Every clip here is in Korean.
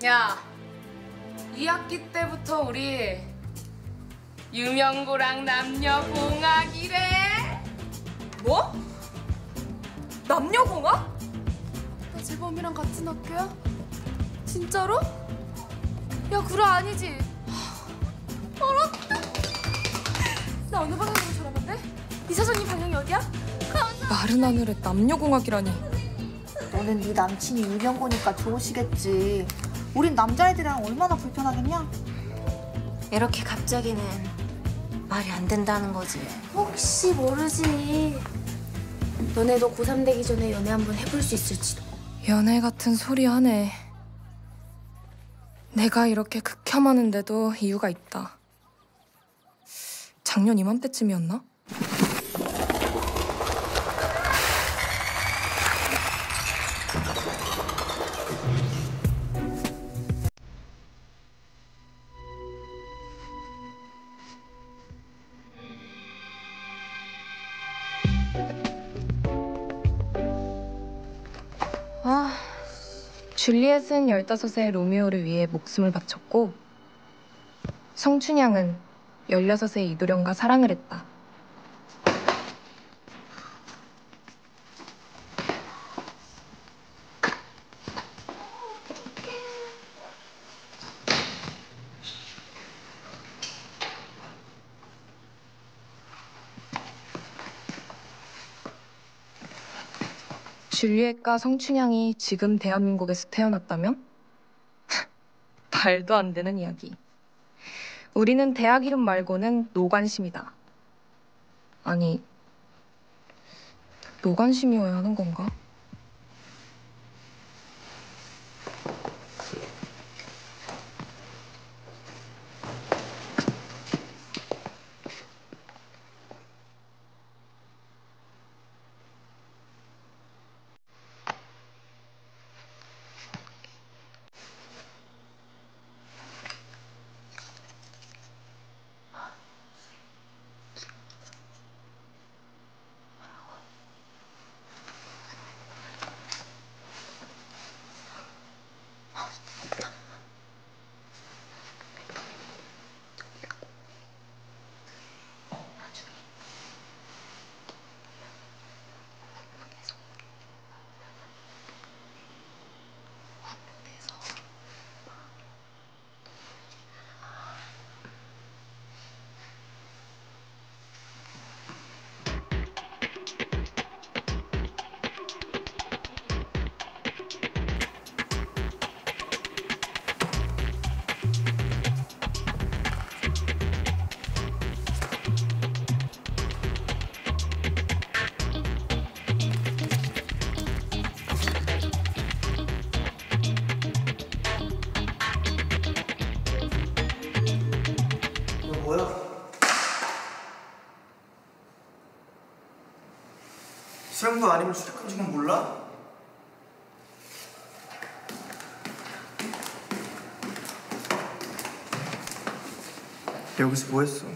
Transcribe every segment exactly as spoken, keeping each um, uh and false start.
야, 이 학기 때부터 우리 유명고랑 남녀공학이래. 뭐? 남녀공학? 나 재범이랑 같은 학교야? 진짜로? 야, 구라 아니지? 알았다. 나 어느 방향으로 졸업한대? 이사장님 방향이 어디야? 마른 하늘에 남녀공학이라니. 너는 네 남친이 유명고니까 좋으시겠지. 우린 남자애들이랑 얼마나 불편하겠냐? 이렇게 갑자기는 말이 안 된다는 거지. 혹시 모르지. 너네도 고삼 되기 전에 연애 한번 해볼 수 있을지도. 연애 같은 소리 하네. 내가 이렇게 극혐하는데도 이유가 있다. 작년 이맘때쯤이었나? 아, 줄리엣은 열다섯의 로미오를 위해 목숨을 바쳤고 성춘향은 열여섯의 이도령과 사랑을 했다. 줄리엣과 성춘향이 지금 대한민국에서 태어났다면? 말도 안 되는 이야기. 우리는 대학 이름 말고는 노관심이다. 아니, 노관심이어야 하는 건가? 수영도 아니면 출입금지는 몰라? 여기서 뭐 했어?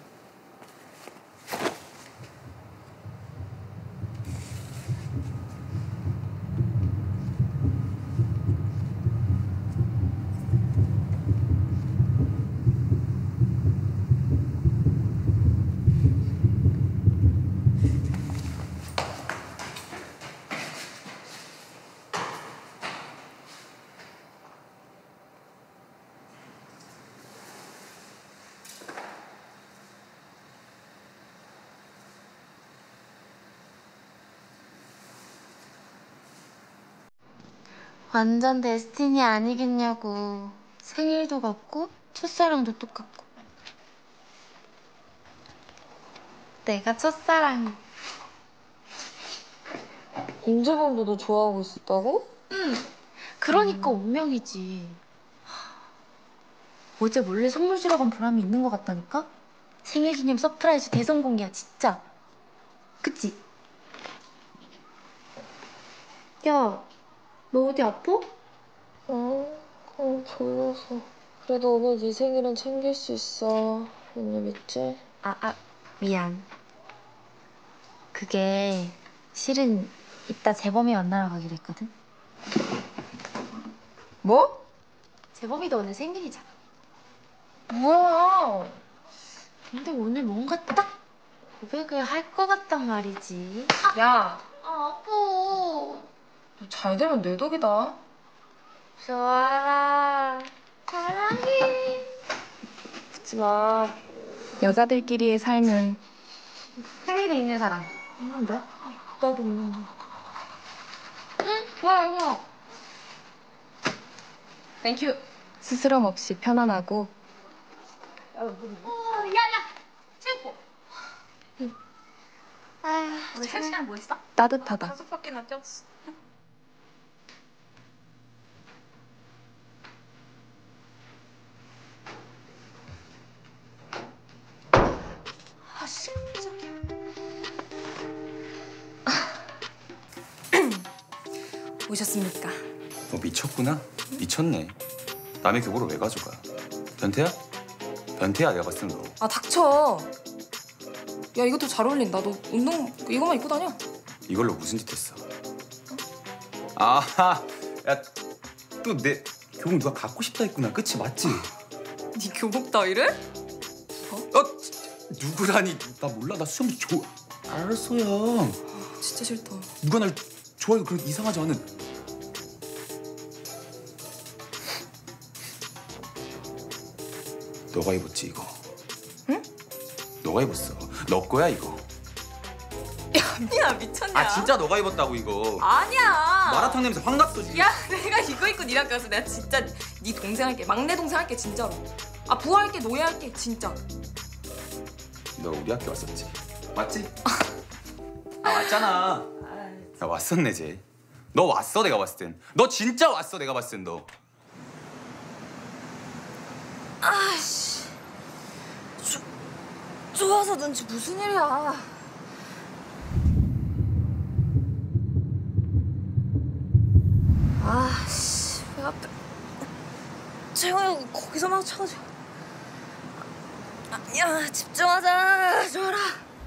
완전 데스티니 아니겠냐고. 생일도 같고 첫사랑도 똑같고. 내가 첫사랑. 임재범도 너 좋아하고 있었다고? 응. 그러니까 운명이지. 어제 몰래 선물 주러 간 보람이 있는 것 같다니까? 생일 기념 서프라이즈 대성공이야, 진짜. 그치? 야, 너 어디 아파? 어, 어, 졸려서. 그래도 오늘 네 생일은 챙길 수 있어. 언니 믿지? 아, 아, 미안. 그게 실은 이따 재범이 만나러 가기로 했거든? 뭐? 재범이도 오늘 생일이잖아. 뭐야? 근데 오늘 뭔가 딱 고백을 할 것 같단 말이지. 야, 아, 아파. 잘 되면 내 덕이다. 좋아라. 사랑해. 웃지 마. 여자들끼리의 삶은 생일이 있는 사람. 있는데? 나도 없는데. 응? 뭐야, 이거. 땡큐. 스스럼 없이 편안하고. 어, 야, 야! 체육복. 아휴, 오늘 첫 시간 뭐 했어? 따뜻하다. 다섯 바퀴나 뛰었어. 아, 씨, 깜짝이야. 오셨습니까? 너 미쳤구나? 미쳤네. 남의 교보를 왜 가져가? 변태야? 변태야 내가 봤을 때 너. 아, 닥쳐. 야, 이것도 잘 어울린다. 너 운동 이거만 입고 다녀. 이걸로 무슨 짓 했어? 아하, 야, 또 내 교복 누가 갖고 싶다 했구나. 끝이 맞지? 네 교복 따위를? 어? 누구라니? 나 몰라. 나 수염도 좋아. 알았어요. 아, 진짜 싫다. 누가 날 좋아해도 그런 이상하지 않은. 너가 입었지 이거? 응? 너가 입었어. 너 거야 이거. 야, 미나 미쳤냐? 아 진짜 너가 입었다고 이거. 아니야. 마라탕 냄새 확 났어 지금. 야, 내가 이거 입고 니랑 가서 내가 진짜 네 동생 할게. 막내 동생 할게 진짜로. 아, 부하할게, 노예할게 진짜. 너 우리 학교 왔었지? 맞지? 아 왔잖아. 야 왔었네 쟤. 너 왔어 내가 봤을 땐. 너 진짜 왔어 내가 봤을 땐 너. 아씨, 좋아서든지 무슨 일이야. 아씨, 배 아파. 재영이 거기서 마주쳐가지고. 아니야, 집중하자. 좋아라.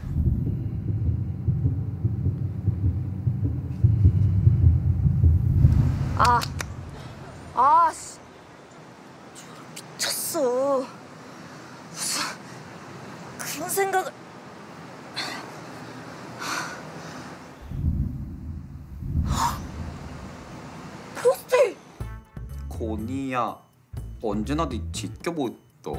아, 아씨, 미쳤어. 무슨 그런 생각을. 포스트. 고니야 언제나 네 지켜보다.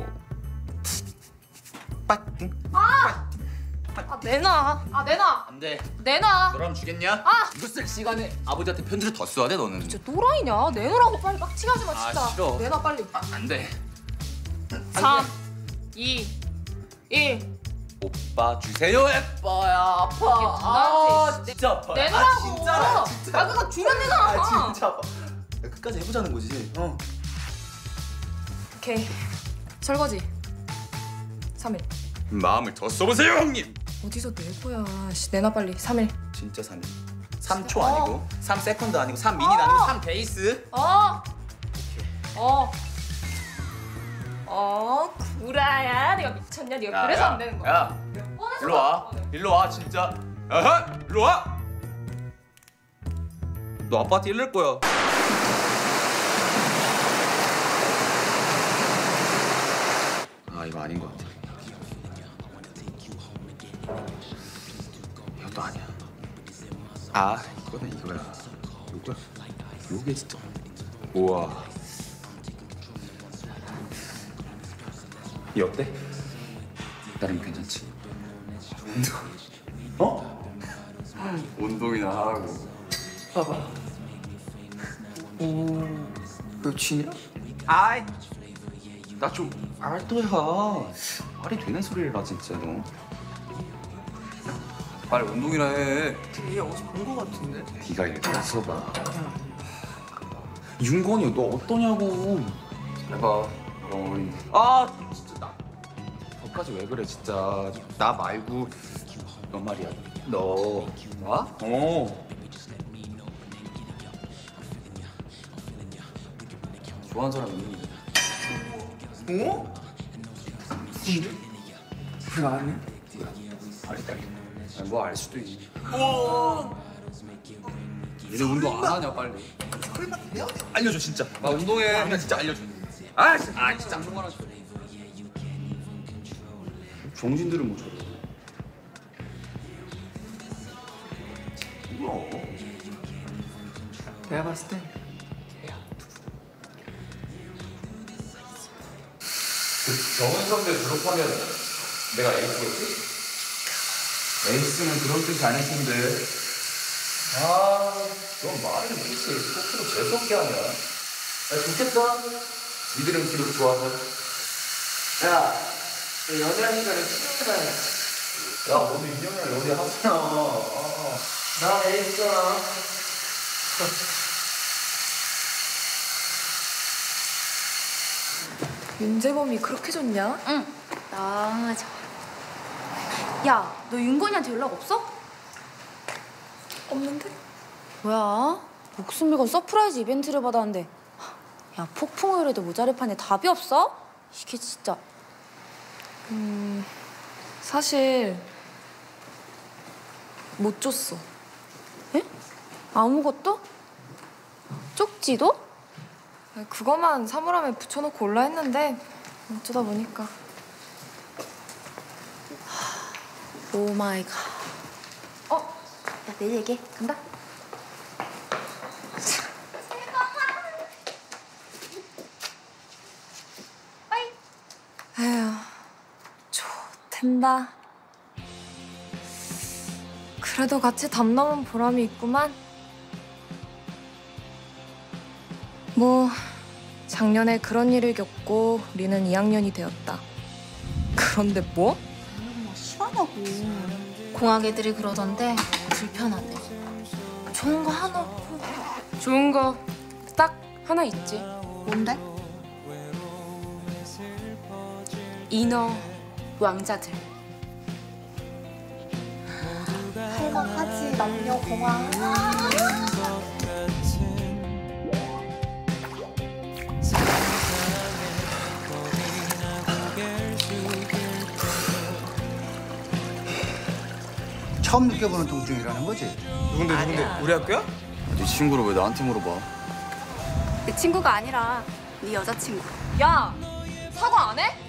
빠. 아, 내놔. 아, 내놔. 안돼. 내놔. 너라면 주겠냐? 아! 이거 쓸 시간에 아버지한테 편지를 더 써야 돼 너는. 진짜 또라이냐? 내놓으라고. 빨리 빡치게 하지 마, 아, 진짜. 싫어. 내놔, 빨리. 아, 안돼. 삼, 이, 일. 오빠 주세요 예뻐야 아파. 아, 진짜 아파. 내놓으라고. 아 진짜라 진짜. 아, 그거 주면 되잖아. 아 진짜 아파. 야, 끝까지 해보자는 거지. 어. 오케이. 설거지. 삼 일. 마음을 더 써보세요 형님. 어디서 내고야. 씨, 내놔, 빨리. 삼 일. 진짜 삼 일. 삼 초 어. 아니고 삼 세컨드 아니고 삼 미닛 아니고 삼 베이스. 어. 어. 어, 구라야. 내가 미쳤냐? 네가 야, 그래서 야, 안 되는 거야. 야, 뻔해서 일로 와. 그래. 일로 와 진짜. 아하, 일로 와. 너 아빠한테 일낼 거야. 아 이거 아닌 것 같아. 이것도 아니야. 아 이거는 이거야. 이거야. 요게 진짜. 우와. 이 어때? 나름 괜찮지? 운동. 어? 운동이나 하고. 봐봐. 오. 여친이야? 아이. 나 좀 알또야. 말이 되는 소리를 하 진짜 너. 빨리 운동이나 해. 얘 어디서 본 거 같은데? 네가 일어나서 봐. 윤건이 너 어떠냐고. 해봐. 그럼 우리. 아 진짜 나. 너까지 왜 그래 진짜. 나 말고 너 말이야. 너. 나? 어. 좋아하는 사람 있는데. 어? 근데? 왜 안 해? 알겠다. 뭐 알 수도 있지. 얘네 운동 안 하냐 빨리. 알려줘 진짜. 나 운동해. 나 진짜 알려줘. 아, 씨, 아 진짜 안 넘어가나. 정신들은 뭐 저래. 뭐야? 내가 봤을 땐 정은 선배 졸업하면 내가 에이스겠지? 에이스는 그런 뜻이 아닐 텐데. 아, 넌 말을 못해. 스포츠로 재수없게 하냐? 야, 좋겠다. 니들은 기록 좋아서. 야, 너 연애하는 거를 친구가 해. 야, 너도 인형이랑 연애하잖아. 아. 나 애있잖아. 윤재범이 그렇게 좋냐? 응. 나 좋아. 야, 너 윤건이한테 연락 없어? 없는데? 뭐야? 목숨 건 서프라이즈 이벤트를 받았는데. 야, 폭풍우열에도 모자를 파네. 답이 없어? 이게 진짜. 음, 사실 못 줬어. 에? 아무것도? 쪽지도? 그거만 사물함에 붙여놓고 올라 했는데 어쩌다 보니까. 오 마이 갓. 어? 야, 내일 얘기해. 간다. 에휴, 좋텐다. 그래도 같이 담 넘은 보람이 있구만. 뭐 작년에 그런 일을 겪고 우리는 이 학년이 되었다. 그런데 뭐? 뭐 싫어하냐고. 공학 애들이 그러던데 불편하대. 좋은 거 하나 없고. 좋은 거 딱 하나 있지. 뭔데? 인어 왕자들. 할만하지 남녀 공학. 처음 느껴보는 통증이라는 거지. 누군데 누군데? 우리 학교야? 네 친구를 왜 나한테 물어봐? 내 친구가 아니라 네 여자친구. 야, 사과 안 해?